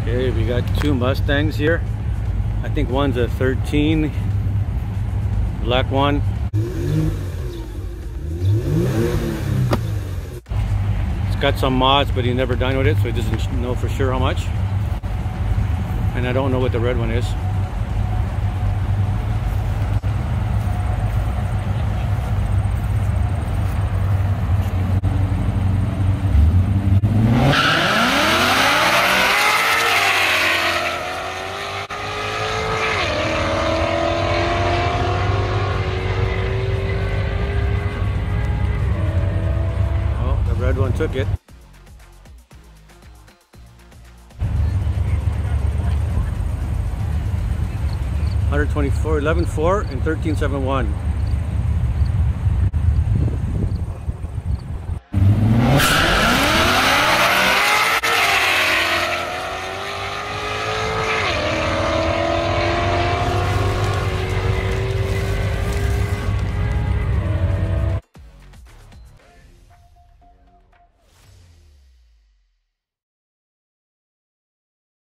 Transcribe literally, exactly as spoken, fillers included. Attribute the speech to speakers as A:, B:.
A: Okay, we got two Mustangs here. I think one's a thirteen, black one. It's got some mods, but he never dyno'd it, so he doesn't know for sure how much. And I don't know what the red one is. Red one took it. one twenty-four, eleven four and thirteen seven one.